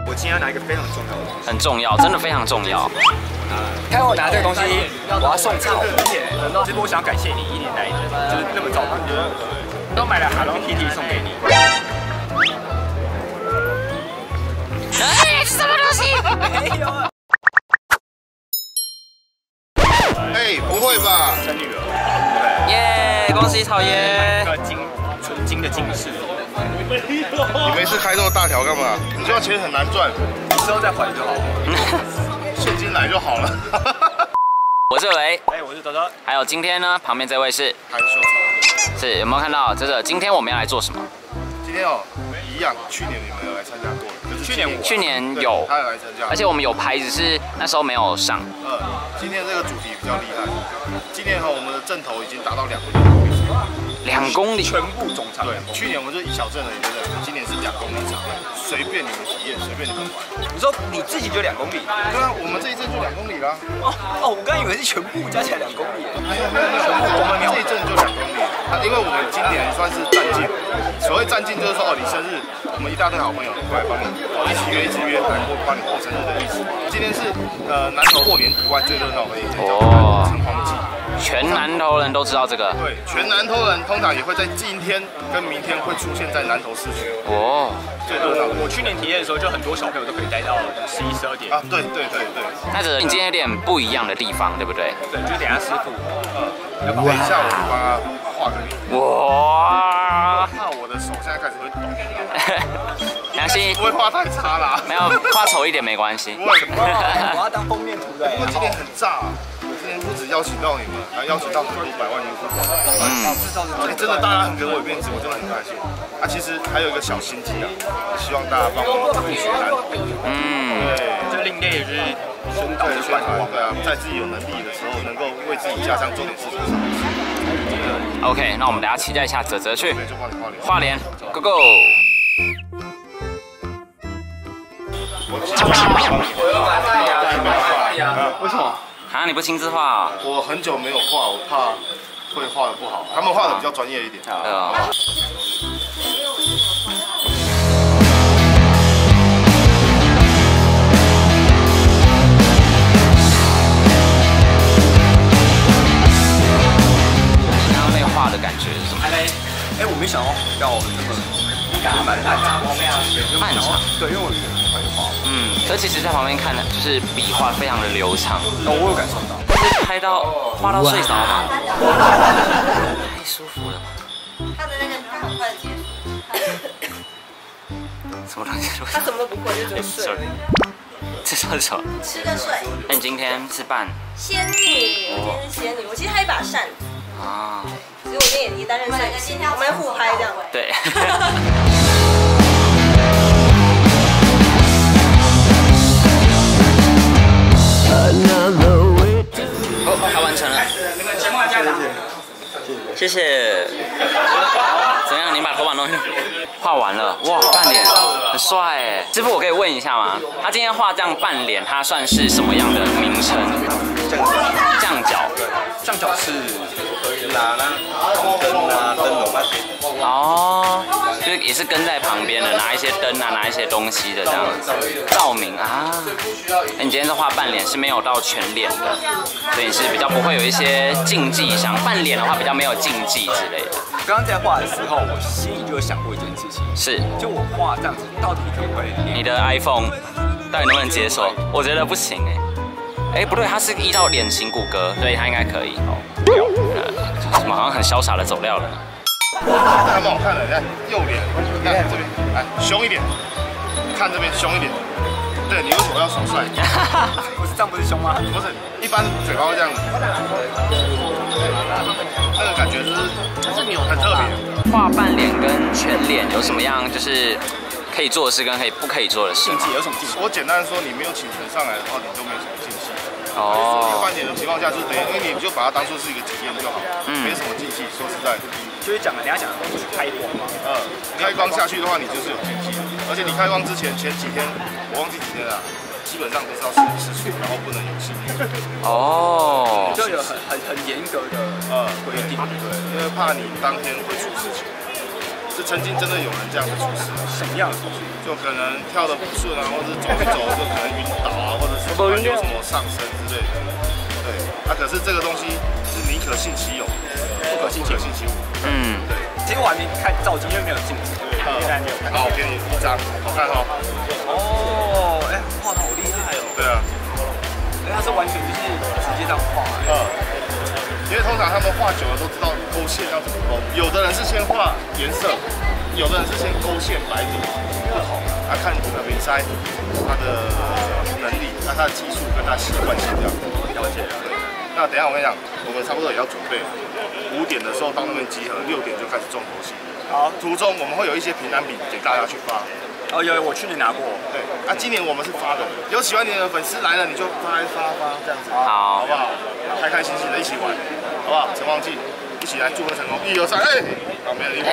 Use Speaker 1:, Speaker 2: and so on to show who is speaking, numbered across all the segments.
Speaker 1: 我今天要拿一个非常重要的东西，
Speaker 2: 很重要，真的非常重要。
Speaker 1: 看我拿这个东西，我要送草。其实我想感谢你1年来就是那么照顾我，都买了 Hello Kitty 送给你。
Speaker 2: 哎，什么东西？
Speaker 1: 没有。
Speaker 3: 哎，不会吧？
Speaker 1: 生女儿。
Speaker 2: 耶，恭喜草爷！
Speaker 1: 一个纯金的金饰。
Speaker 3: 你没事开这么大条干嘛？你知道钱很难赚，
Speaker 1: 你之后再还就好了，
Speaker 3: 现金来就好了。
Speaker 2: 我是伟，
Speaker 1: 哎，我是德德，
Speaker 2: 还有今天呢，旁边这位是
Speaker 3: 还修草。
Speaker 2: 有没有看到？这个今天我们要来做什么？
Speaker 3: 今天哦，一样，去年你们有来参加过，可是
Speaker 2: 去年有，
Speaker 3: 他有来参加，
Speaker 2: 而且我们有拍，只是那时候没有上。
Speaker 3: 今天这个主题比较厉害，今年我们的阵头已经达到2公里
Speaker 2: ，2公里，
Speaker 1: 全部总长。
Speaker 3: 对，去年我们就一小阵而已，对不对？今年是2公里长，随便你们体验，随便你们玩。
Speaker 1: 你说你自己就2公里？
Speaker 3: 对啊，我们这一阵就2公里啦。
Speaker 1: 哦，我刚以为是全部加起来2公里。
Speaker 3: 没有，我们这一阵就2公里。因为我们今年算是战进，所谓战进就是说哦，你生日，我们一大堆好朋友过来帮你一起约来帮你过生日的意思。今天是南投过年以外最热闹的一天，叫城隍祭。
Speaker 2: 全南投人都知道这个。
Speaker 3: 对，全南投人通常也会在今天跟明天会出现在南投市区。
Speaker 2: 哦，
Speaker 3: 最热闹的。
Speaker 1: 我去年体验的时候，就很多小朋友都可以待到11、12点。
Speaker 3: 啊，对。
Speaker 2: 那这你今天有点不一样的地方，对不对？
Speaker 1: 对，就是等一下师傅，
Speaker 3: 等一下我们帮他画个脸。
Speaker 2: 哇！
Speaker 3: 怕我的手现在开始会抖。
Speaker 2: 没关系，
Speaker 3: 不会画太差啦。
Speaker 2: 没有画丑一点没关系。
Speaker 1: 我要当封面图的。
Speaker 3: 不过今天很炸。今天不止邀请到你们，还邀请到很多百万YouTuber。真的大家很给我面子，我真的很开心。其实还有一个小心机啊，希望大家帮我们宣传。对，
Speaker 1: 就另类就是宣导
Speaker 3: 宣传，对啊，在自己有能力的时候，能够为自己家乡做点事情。
Speaker 2: OK， 那我们大家期待一下泽泽去画脸 ，Go Go！
Speaker 3: 为什么？
Speaker 2: 啊，你不亲自画？
Speaker 3: 我很久没有画，我怕会画的不好。他们画的比较专业一点。
Speaker 2: 你刚刚那个画的感觉是什么？
Speaker 1: 哎，我没想到要那么漫长。对，因为我觉得很快就画。
Speaker 2: 可其实在旁边看呢，就是笔画非常的流畅。
Speaker 1: 我有感受到。
Speaker 2: 画到睡着吗？太舒服了吧！
Speaker 4: 他的那个他很快的结束。
Speaker 2: 什么东西？
Speaker 4: 他什么都不会，就只睡。
Speaker 2: 这是什么？
Speaker 4: 吃跟睡。
Speaker 2: 那你今天是扮
Speaker 4: 仙女，我今天是仙女，我其实还有一把扇子。
Speaker 2: 啊。
Speaker 4: 其实我今天也担任摄影师，我们互拍这样。
Speaker 2: 对。他完成了，谢谢。怎样？你把头发弄画完了，哇，扮脸很帅哎。师傅，我可以问一下吗？他今天画这样扮脸，他算是什么样的名称？降角。
Speaker 1: 降角是拿灯啊灯笼啊。
Speaker 2: 哦，就是也是跟在旁边的，拿一些灯啊，拿一些东西的这样子，照明啊。你今天是画半脸，是没有到全脸的，所以你是比较不会有一些禁忌上。半脸的话比较没有禁忌之类的。
Speaker 1: 刚刚在画的时候，我心里就有想过一件事情，
Speaker 2: 是，
Speaker 1: 就我画这样子，到底可不可以？
Speaker 2: 你的 iPhone 到底能不能接受？我觉得不行哎。不对，它是依照脸型骨骼，所以它应该可以。怎么好像很潇洒的走掉了？
Speaker 3: 还蛮好看的，你看右脸，看这边，来凶一点，看这边凶一点。对，你为什么要耍帅？
Speaker 1: 不是这样，不是凶吗？
Speaker 3: 不是，一般嘴巴会这样子。那个感觉就是很特别。
Speaker 2: 画半脸跟全脸有什么样就是可以做的事跟不可以做的事？
Speaker 1: 禁忌有什么禁忌？
Speaker 3: 我简单说，你没有请神上来的话，你就没有什么禁忌。半脸的情况下，就是因为你就把它当做是一个体验就好，没什么禁忌。说实在的，
Speaker 1: 就是讲了，人家讲的是开光嘛。
Speaker 3: 开光下去的话，你就是有禁忌。而且你开光之前几天，我忘记几天了，基本上都是要吃素，然后不能有性。
Speaker 2: 哦，
Speaker 1: 就有很严格的规定，对，
Speaker 3: 因为怕你当天会出事情。 是曾经真的有人这样子出事。
Speaker 1: 什么样的？
Speaker 3: 就可能跳得不顺啊，或者是走一走就可能晕倒啊，或者是突然有什么上身之类的。对，可是这个东西是宁可信其有，不可信其无。
Speaker 2: 嗯，
Speaker 3: 对。
Speaker 1: 其实我还没看照镜，因为没有镜子。现在没有看。
Speaker 3: 好，我给你一张，好看哈。
Speaker 1: 哦，哎，画的好厉害哦。
Speaker 3: 对啊。
Speaker 1: 它是完全就是直接这样画。
Speaker 3: 因为通常他们画久了都知道勾线要怎么勾，有的人是先画颜色，有的人是先勾线白底，不同。看这个比赛他的能力，他的技术跟他习惯性这样。了解。那等一下我跟你讲，我们差不多也要准备5点的时候到那边集合，6点就开始重头戏。好，途中我们会有一些平安饼给大家去发。
Speaker 1: 哦，有，我去年拿过。对，
Speaker 3: 今年我们是发的，有喜欢你的粉丝来了，你就发这样子，
Speaker 2: 好，
Speaker 3: 好不好？开开心心的一起玩，好不好？陈忘记，一起来祝贺成功！1、2、3，哎，好，没有礼物。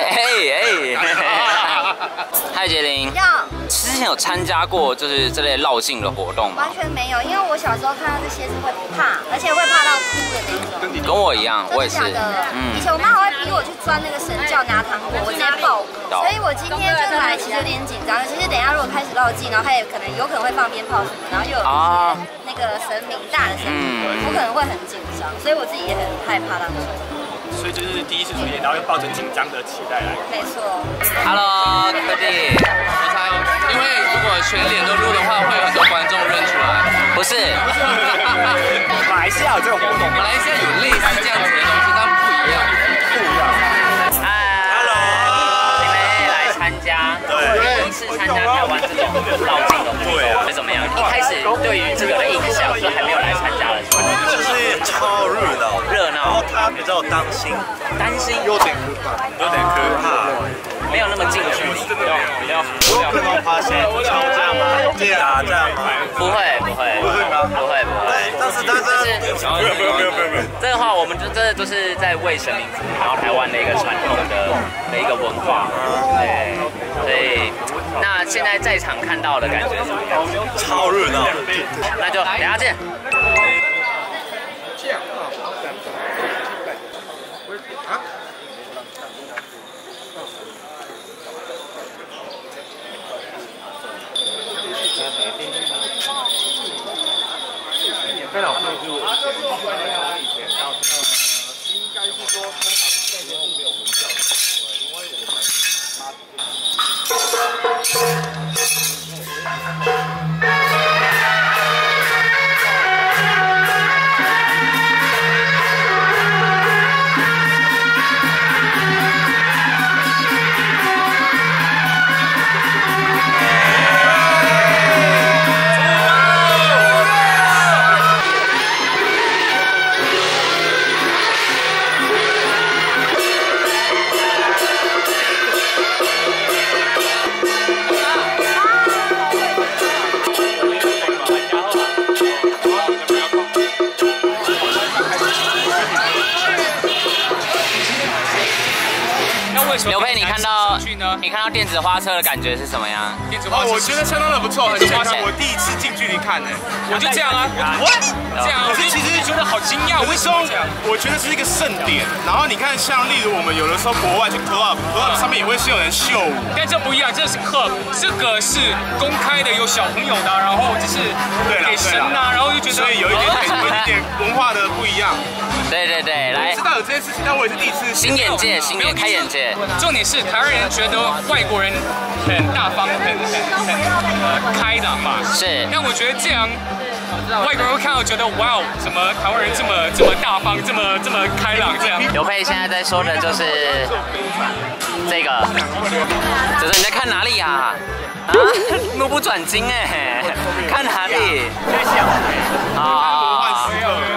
Speaker 2: 嗨，杰林。之前有参加过就是这类绕境的活动吗？
Speaker 5: 完全没有，因为我小时候看到这些是会怕，而且会怕到哭的那种。
Speaker 2: 跟我一样，我也是。
Speaker 5: 以前我妈还会逼我去钻那个神教拿糖果，我直接爆哭。所以我今天就来，其实有点紧张。其实等一下如果开始绕境，然后它也有可能会放鞭炮什么，然后又有一些那个神明大的神明，我可能会很紧张，所以我自己也很害怕当时。
Speaker 1: 所以就是第一次出演，然后又抱着紧张的期待来。
Speaker 5: 没错。
Speaker 2: Hello， 科弟。
Speaker 6: 因为如果全脸都录的话，会有很多观众认出来。
Speaker 2: 不是。
Speaker 1: 马来西亚有这种活动，
Speaker 6: 马来西亚有类似这样子的东西，但不一样。
Speaker 2: 嗨 ，Hello， 你们来参加，第一次参加台湾这种绕境的活动，会怎么样？一开始对于这个的印象，就还没有来参加的时候，
Speaker 7: 就是超热闹，
Speaker 2: 然后
Speaker 7: 他比较担心，
Speaker 3: 有点可怕，
Speaker 2: 没有那么近距离，比较
Speaker 7: 会不会发现吵架吗？打架吗？
Speaker 2: 不会吗？不会。
Speaker 7: 但是
Speaker 2: 这个话，我们这都是在为神明服务，然后台湾的一个传统的一个文化，对，所以那现在在场看到的感觉怎么样？
Speaker 7: 超热闹，
Speaker 2: 那就等下见。
Speaker 3: 非常会是应该是说通常这些都没有文教，因为我
Speaker 2: 刘佩，你看到电子花车的感觉是什么样？
Speaker 3: 电子花车，我觉得相当的不错，很健康。我第一次近距离看呢，
Speaker 1: 我就这样啊，这样，可是其实觉得好惊讶，为什么这样？
Speaker 3: 我觉得是一个盛典，然后你看，像例如我们有的时候国外去 club 上面也会是有人秀舞，
Speaker 1: 但这不一样，这是 club， 这个是公开的，有小朋友的，然后就是给神啊，然后就觉得
Speaker 3: 所以有一点文化的不一样。
Speaker 2: 对，来，
Speaker 3: 知道有这件事情，但我也是第一次。
Speaker 2: 新眼界，开眼界。
Speaker 1: 重点是台湾人觉得外国人很大方，很开朗嘛。
Speaker 2: 是。
Speaker 1: 但我觉得这样，外国人会看到觉得哇，怎么台湾人这么大方，这么开朗这样。
Speaker 2: 刘佩现在在说的就是这个，就是你在看哪里呀？啊，目不转睛哎，看哪里？啊。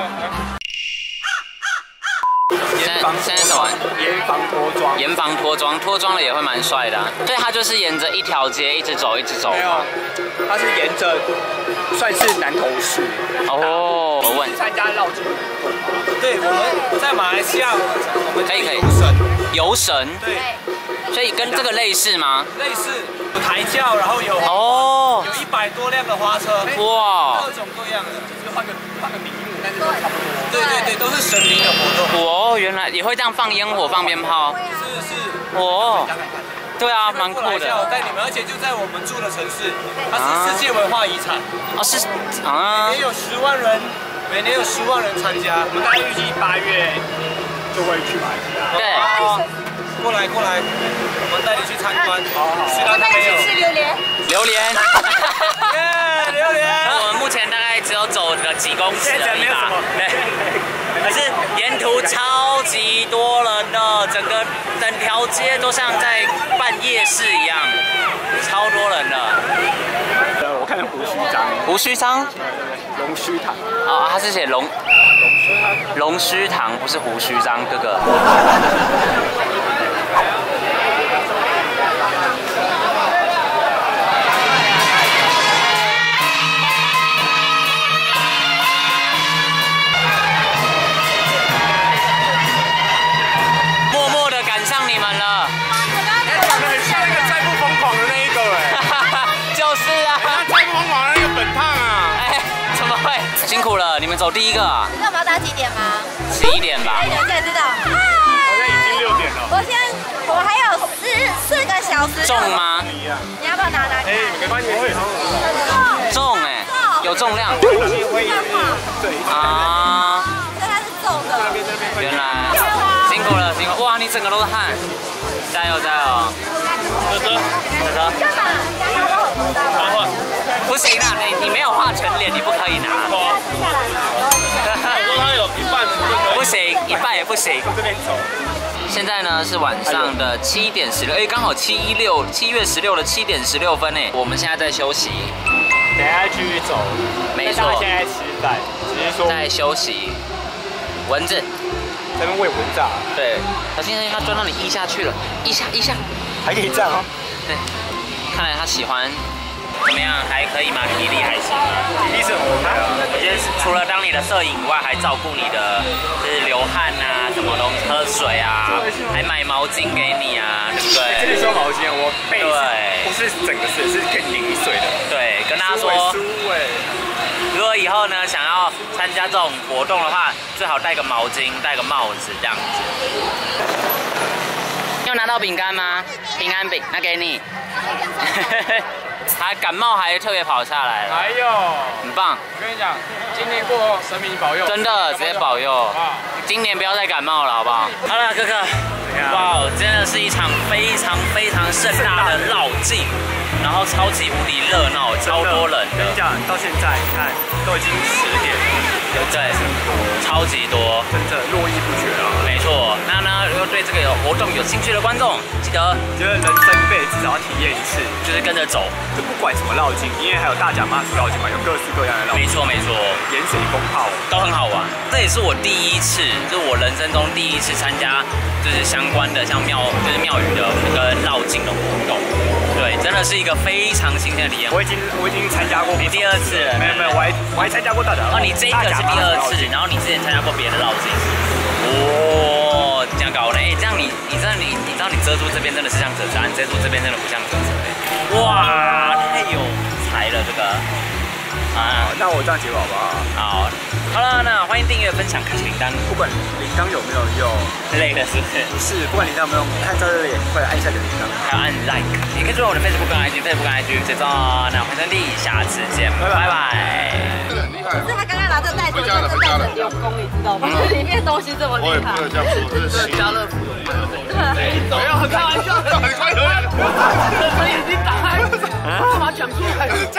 Speaker 2: 现在什么？严防脱妆，脱妆了也会蛮帅的、啊。对，他就是沿着一条街一直走。
Speaker 1: 没有，他是沿着算是南投市。
Speaker 2: 哦，我问。
Speaker 1: 参加绕境。
Speaker 7: 对，我们在马来西亚，我们
Speaker 2: 可以。游神。
Speaker 7: 对。
Speaker 2: 所以跟这个类似吗？
Speaker 7: 类似，有抬轿，然后有有100多辆的花车。
Speaker 2: 哇。
Speaker 7: 各种各样的，
Speaker 1: 就是换个名目，但是都差不多。
Speaker 7: 对，都是神明的活动。
Speaker 2: 哦，原来也会这样放烟火、放鞭炮。
Speaker 7: 是。
Speaker 2: 哦。 对啊，蛮酷的。
Speaker 7: 我带你们，而且就在我们住的城市，它是世界文化遗产。
Speaker 2: 哦，是啊。
Speaker 7: 每年有10万人，每年有10万人参加。我们大概预计8月就会去马来西亚。
Speaker 2: 对。
Speaker 7: 过来，我们带你去参观。好。
Speaker 5: 我带你去吃榴莲。
Speaker 2: 榴莲。
Speaker 7: 耶，榴莲。
Speaker 2: 我们目前大概只有走了几公尺而已吧。对。可是沿途超级多人的，整条街都像在办夜市一样，超多人的。
Speaker 1: 我看胡须章。
Speaker 2: 胡须章？
Speaker 1: 龙须糖。
Speaker 2: 哦，他是写龙须糖，不是胡须章，哥哥。辛苦了，你们走第一个啊？
Speaker 5: 那我们要打几点吗
Speaker 2: ？11点吧。
Speaker 5: 11点才知道。
Speaker 3: 好像已经6点了。
Speaker 5: 我还有4个小时。
Speaker 2: 重吗？
Speaker 5: 你要不要拿看？
Speaker 3: 没关系，
Speaker 2: 重哎，有重量。
Speaker 3: 对
Speaker 2: 啊。
Speaker 5: 所以它是重的。
Speaker 2: 原来辛苦了，辛苦！哇，你整个都是汗，加油加油！哥。
Speaker 5: 干嘛？牙膏都很大。
Speaker 2: 不行啊，你没有画全脸，你不可以拿。
Speaker 3: 我说他有一半
Speaker 2: 不行，一半也不行。
Speaker 3: 这边走。
Speaker 2: 现在呢是晚上的7点16，哎，刚好7月16的7点16分哎。我们现在在休息，
Speaker 1: 等一下继续走。
Speaker 2: 没错。
Speaker 1: 现在吃饭，只是说
Speaker 2: 在休息。蚊子。
Speaker 1: 在那边喂蚊子啊？
Speaker 2: 对。小心他钻到你腋下去了，腋下。
Speaker 1: 还可以这样哦。
Speaker 2: 对。看来他喜欢。怎么样？还可以吗？体力还行吗？
Speaker 1: 体力是 OK 啊。
Speaker 2: 我觉得除了当你的摄影以外，还照顾你的，就是流汗啊，什么东西，喝水啊，还买毛巾给你啊，对不对？
Speaker 1: 这里说毛巾，我背不是整个是可以淋水的。
Speaker 2: 对，跟大家说，如果以后呢想要参加这种活动的话，最好带个毛巾，带个帽子这样子。你有拿到饼干吗？平安饼，那给你。还感冒还特别跑下来了，
Speaker 1: 还有，
Speaker 2: 很棒。
Speaker 1: 我跟你讲，今年过后神明保佑，
Speaker 2: 真的直接保佑。今年不要再感冒了，好不好？好了，哥哥，哇，真的是一场非常盛大的绕境，然后超级无敌热闹，超多人。
Speaker 1: 跟你讲，到现在你看都已经10点，
Speaker 2: 对不对？超级多，
Speaker 1: 真的络绎不绝啊。
Speaker 2: 没错，那呢，如果对这个活动有兴趣的观众，记得
Speaker 1: 人生一辈子至少要体验一次，
Speaker 2: 就是跟着走。
Speaker 1: 就不管什么绕境，因为还有大甲妈祖绕境嘛，有各式各样的绕境。
Speaker 2: 没错，
Speaker 1: 盐水风炮
Speaker 2: 都很好玩。这也是我第一次，就是我人生中第一次参加，就是相关的像庙宇的跟绕境的活动。对，真的是一个非常新鲜的体验。
Speaker 1: 我已经参加过。
Speaker 2: 你第2次了？
Speaker 1: 没有，我还参加过大甲。
Speaker 2: 哦，你这个是第2次，然后你之前参加过别的绕境。哦，这样搞的，哎，这样你知道你遮住这边真的是像折扇，遮住这边真的不像折扇。哇，太有才了这个。
Speaker 1: 啊，那我这样结尾好不好？
Speaker 2: 好了，那欢迎订阅、分享、开启铃铛。
Speaker 1: 不管铃铛有没有用，
Speaker 2: 累了是不是？
Speaker 1: 不是，不管铃铛有没有用，看到这里快按一下个铃铛，
Speaker 2: 还要按 like。你可以追我的 Facebook 跟 IG，Facebook 跟 IG 追踪。那欢迎收听，下次见，拜拜。
Speaker 5: 是他刚刚拿这个袋子，我觉得这袋子很有功，你知道吗？就是里面东西这么厉害。
Speaker 3: 我也不能这样说，这是
Speaker 7: 家乐福的。
Speaker 3: 没有开玩笑，很快乐。
Speaker 7: 这声音已经打开，干嘛讲出来？